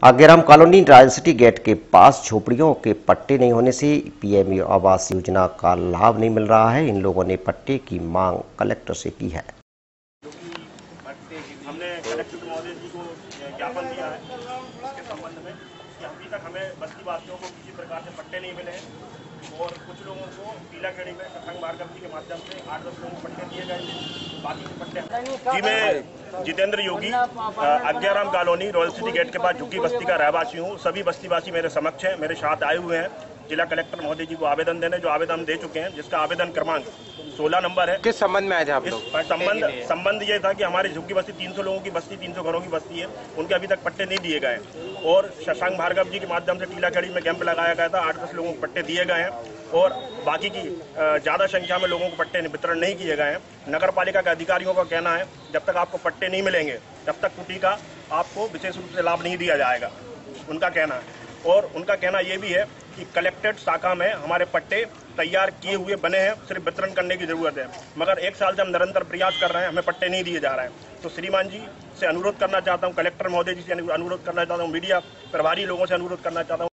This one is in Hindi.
Agyaram colony royal city gate के पास झोपड़ियों के पट्टे नहीं होने से पीएम आवास योजना का लाभ नहीं मिल रहा है। इन लोगों ने पट्टे की मांग कलेक्टर से की है। हमने कलेक्टर महोदय जी को ज्ञापन दिया है इसके संबंध में कि अभी तक हमें बस्ती वासियों को किसी प्रकार से पट्टे नहीं मिले हैं और कुछ लोगों को टीलाखेड़ी में सत्संग भार्गव जी के माध्यम से 8-10 लोगों को पट्टे दिए गए थे। बाकी के पट्टे जी मैं Jitendra Yogi Agyaram colony royal city gate के पास झुग्गी बस्ती का रहवासी हूँ। सभी बस्तीवासी मेरे समक्ष हैं, मेरे साथ आए हुए हैं जिला कलेक्टर महोदय जी को आवेदन देने, जो आवेदन हम दे चुके हैं, जिसका आवेदन क्रमांक 16 नंबर है। किस संबंध में आए थे आप लोग? संबंध ये था कि हमारी झुग्गी बस्ती 300 लोगों की बस्ती, 300 घरों की बस्ती है, उनके अभी तक पट्टे नहीं दिए गए और शशांक भार्गव जी के माध्यम से टीलाखेड़ी में कैंप लगाया गया था। 8-10 लोगों को पट्टे दिए गए हैं और बाकी की ज़्यादा संख्या में लोगों को पट्टे वितरण नहीं किए गए हैं। नगर पालिका के अधिकारियों का कहना है जब तक आपको पट्टे नहीं मिलेंगे तब तक कुटी का आपको विशेष रूप से लाभ नहीं दिया जाएगा, उनका कहना है। और उनका कहना यह भी है कि कलेक्टेड शाखा में हमारे पट्टे तैयार किए हुए बने हैं, सिर्फ वितरण करने की जरूरत है। मगर 1 साल से हम निरंतर प्रयास कर रहे हैं, हमें पट्टे नहीं दिए जा रहे हैं। तो श्रीमान जी से अनुरोध करना चाहता हूं, कलेक्टर महोदय जी से अनुरोध करना चाहता हूं, मीडिया प्रभारी लोगों से अनुरोध करना चाहता हूं।